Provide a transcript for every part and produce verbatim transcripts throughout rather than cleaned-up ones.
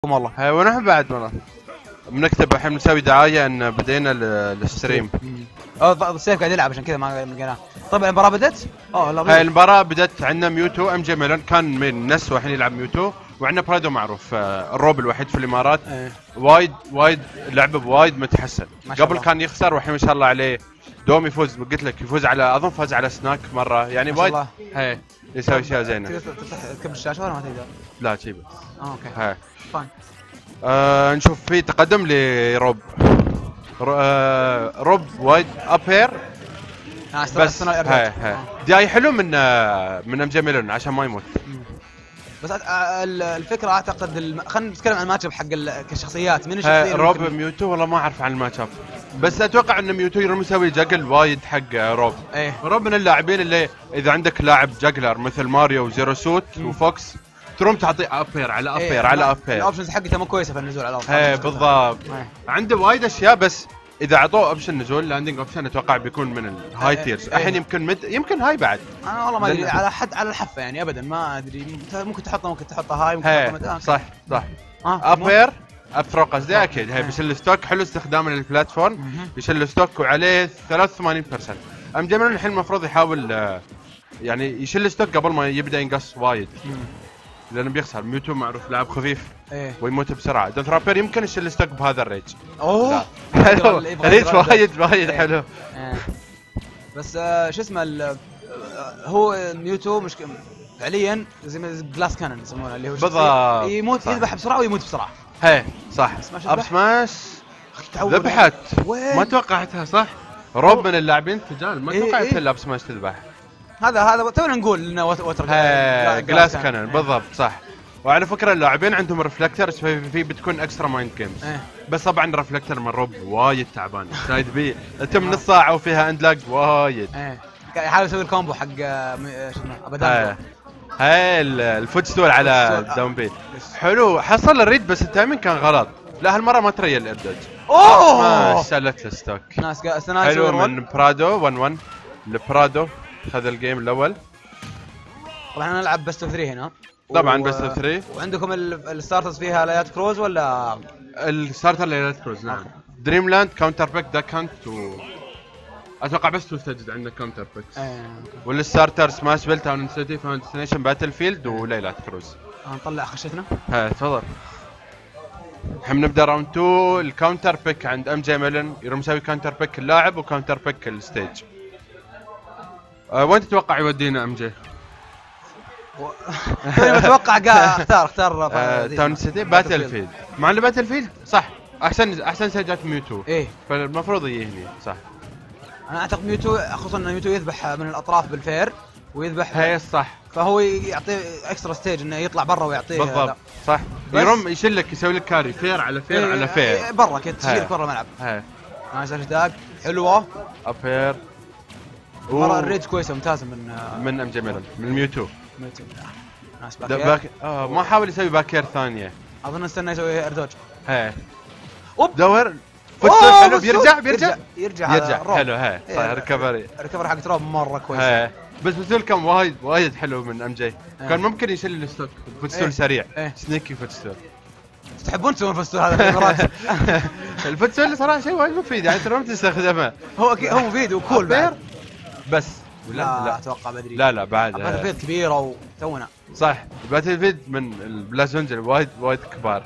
والله هاي ونحن بعد والله بنكتب الحين بنسوي دعايه ان بدينا الستريم. اه السيف قاعد يلعب عشان كذا ما لقيناه. طيب المباراه بدت؟ اه لا هاي المباراه بدت عندنا ميوتو ام جي ميلون كان من نس والحين يلعب ميوتو، وعندنا برادو معروف الروب الوحيد في الامارات. ايه. وايد وايد لعبه بوايد متحسن. قبل الله. كان يخسر والحين ما شاء الله عليه دوم يفوز. قلت لك يفوز على اظن فاز على سناك مره يعني وايد. هاي يسوي اشياء زينه. تقدر تفتح تكبر الشاشه ولا ما تقدر؟ لا شي بس. اه اوكي هاي فاين. آه نشوف في تقدم لروب. آه روب وايد ابير بس. هاي هاي جاي حلو من آه من ام جي ميلون عشان ما يموت. بس الفكره اعتقد الم... خلينا نتكلم عن الماتش حق الشخصيات. من الشخصيه روب ميوتو والله ما اعرف عن الماتش اب، بس اتوقع ان ميوتو يروم يسوي جاجل وايد حق روب. ايه. روب من اللاعبين اللي اذا عندك لاعب جاجلر مثل ماريو وزيرو سوت مم. وفوكس تروم تعطيه ابير على ابير ايه على ابير. الاوبشنز حقته مو كويسه في النزول على الارض. ايه بالضبط. عنده وايد اشياء بس اذا اعطوه اوبشن نزول لاندنج اوبشن اتوقع بيكون من الهاي تيرز. الحين يمكن مد يمكن هاي بعد. انا والله ما ادري على حد على الحفه يعني ابدا ما ادري. ممكن تحطه ممكن تحطه هاي ممكن تحطه صح صح. آه ابير ابثرو قصدي اكيد. هي بيشيل الستوك حلو استخدامه للبلاتفورم. يشيل الستوك وعليه ثلاثة وثمانين بالمئة. ام جي ميلون الحين المفروض يحاول يعني يشيل الستوك قبل ما يبدا ينقص وايد لانه بيخسر. ميوتو معروف لاعب خفيف ايه. ويموت بسرعه. دنثرابير يمكن يشيل الستوك بهذا الريج. اوه حلو ريج وايد وايد حلو. ايه. بس آه شو اسمه آه هو ميوتو مش فعليا زي ما جلاس كانون يسمونه اللي هو بالضبط يموت صح. يذبح بسرعه ويموت بسرعه. هي صح. اب سماش ذبحت ما توقعتها صح. روب من اللاعبين الثجال ما توقعت إيه الاب سماش تذبح. هذا هذا تونا نقول انه وتر جلاس كانون بالضبط صح. وعلى فكره اللاعبين عندهم ريفلكترز في بتكون اكسترا مايند جيمز. إيه. بس طبعا ريفلكتر من روب وايد تعبان شايد بي تم نص ساعه وفيها اند لاج وايد. ايه قاعد يحاول يسوي الكومبو حق شو اسمه ابدا. هاي الفوت ستول على داون بي حلو. حصل الريد بس التايمين كان غلط. لا هالمره ما تريل الاردج. اوه ما شالت الستوك. ناس حلو من برادو واحد واحد لبرادو خذ الجيم الاول. طبعا احنا نلعب بست اوف ثلاثة هنا طبعا و... بست اوف ثلاثة. وعندكم الستارترز فيها ليات كروز ولا الستارتر ليات كروز نعم. دريم لاند كاونتر بيك داك هانت و اتوقع بس تو ستيجز عندنا كاونتر بيكس. ايه. والستارتر سماش بيل تاون سيتي فاون ديستنيشن باتل فيلد وليلات كروز. نطلع خشتنا. ها تفضل. الحين نبدا راوند اثنين. الكاونتر بيك عند ام جي ميلون يروم مسوي كاونتر بيك اللاعب وكاونتر بيك الستيج. أه وين تتوقع يودينا ام جي؟ انا اتوقع اختار اختار أه تاون سيتي باتل فيلد. مع انه باتل فيلد صح احسن احسن سجلات ميوتو. ايه فالمفروض يجي هني صح. انا اعتقد ميوتو خصوصا ان ميوتو يذبح من الاطراف بالفير ويذبح. هي الصح. فهو يعطي اكسترا ستيج انه يطلع برا ويعطيه بالضبط صح. يروم يشيل لك يسوي لك كاري فير على فير ايه على فير ايه برا كذا تشيل برا الملعب. هاي نايس اشتاق حلوه ابير. مرة الريج كويسه ممتازه من من ام جي ميلون من ميوتو. ميوتو نايس باكير. باك... آه ما حاول يسوي باكير ثانيه. اظن استنى يسوي اردوج. هي اوب دور فوتسول حلو. بيرجع بيرجع يرجع يرجع حلو. هي صح ريكفري ريكفري حق تراب مره كويس. هي بس فوتسول كان وايد وايد حلو من ام جي. كان ممكن يشيل الستوك. فوتسول ايه. سريع ايه. سنيكي فوتسول. تحبون تسوون فوتسول هذا الامارات؟ الفوتسول صراحه شيء وايد مفيد يعني ترى تستخدمه. هو هو مفيد وكول بعد بس لا لا اتوقع بدري. لا لا بعد باتل فيلد كبيره وتونا صح. باتل فيلد من البلازونجل وايد وايد كبار.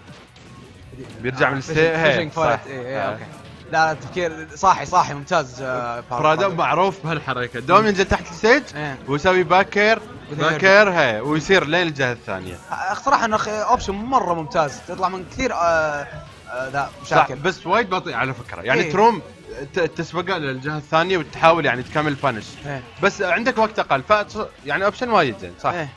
بيرجع من الستي. هي صح. ايه ايه اوكي. لا لا تفكير صاحي صاحي ممتاز. برادو معروف بهالحركه دوم ينزل تحت الستيج ايه. ويسوي باكير باكير هي ويصير لين الجهه الثانيه. اقترح انه اوبشن مره ممتاز تطلع من كثير آه آه ذا مشاكل بس وايد بطيء على فكره يعني ايه. تروم تسبقه للجهه الثانيه وتحاول يعني تكمل فانش ايه. بس عندك وقت اقل ف يعني اوبشن وايد زين صح ايه.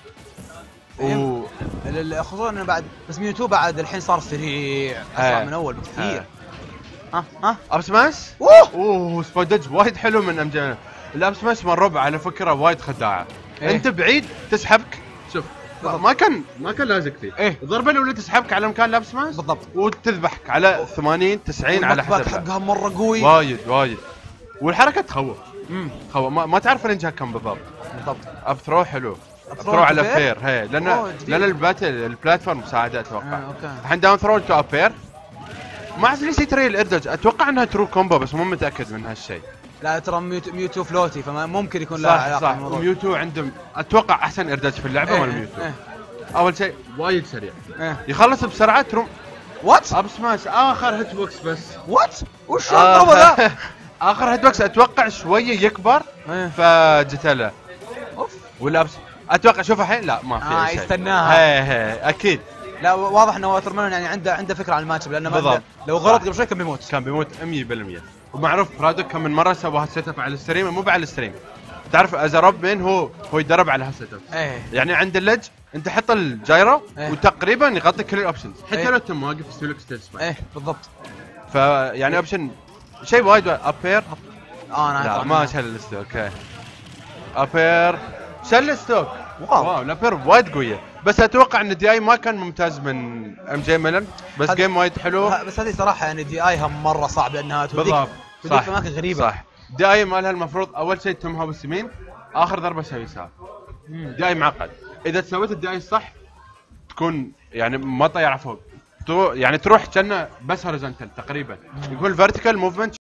و خصوصا انه بعد بس ميوتو بعد الحين صار سريع اسرع ايه. من اول بكثير. ها ها اب سماش اوه اوه سبودج وايد حلو من ام جي. الاب سماش من ربع على فكره وايد خداعه ايه. انت بعيد تسحبك شوف ما كان ما كان لازق فيه ايه. الضربه الاولى تسحبك على مكان لاب سماش بالضبط وتذبحك على ثمانين تسعين على حسب حقها مره قوي وايد وايد. والحركه تخوف امم خوف ما, ما تعرف الانجاز كم بالضبط. بالضبط. اب ثرو حلو ثرو على ابير هي لان لان الباتل البلاتفورم مساعده اتوقع. آه، اوكي. الحين داون ثرو تو ابير ما اعرف ليش تري الايردج، اتوقع انها ترو كومبو بس مو متاكد من هالشيء. لا ترى ميوتو, ميوتو فلوتي فما ممكن يكون له صح علاقه صح بالموضوع. ميوتو عندهم اتوقع احسن ايردج في اللعبه إيه مال ميوتو. إيه اول شيء وايد سريع إيه. يخلص بسرعه ترو وات اب سماش اخر هيت بوكس بس. وات وش آه الضربه ذا؟ اخر هيت بوكس اتوقع شويه يكبر إيه. فجتله اوف والابس اتوقع شوف الحين لا ما في اه شيء. يستناها. هي هي اكيد. لا واضح انه واتر ميلون يعني عنده عنده فكره عن الماتش لانه ما- بالضبط. لو غلط قبل شوي كان بيموت. كان بيموت مية بالمية. ومعروف برادوك كم من مره سوى هالسيت اب على الستريم مو على الستريم. تعرف از روب مين هو هو يدرب على هالسيت اب. ايه يعني عند اللج انت حط الجايرو إيه. وتقريبا يغطي كل الاوبشنز حتى إيه. لو انت واقف يسوي لك ستيل سبايك. ايه بالضبط. فيعني اوبشن شيء وايد ابير. اه انا لا أتوقع ما إنه- شل الستوك. اوكي ابير شل الستوك. واو. واو الابير وايد قويه بس اتوقع ان دي اي ما كان ممتاز من ام جي ميلن بس هذا- جيم وايد حلو. ه- بس هذه صراحه يعني دي ايها مره صعب لانها توديك بالضبط توديك صح في اماكن غريبه. صح. دي اي مالها المفروض اول شيء تمها باليمين اخر ضربه سوي يسار. دي اي معقد اذا سويت الدي اي الصح تكون يعني ما طياره فوق تو يعني تروح كأنه بس هوريزونتال تقريبا. يقول فيرتيكال موفمنت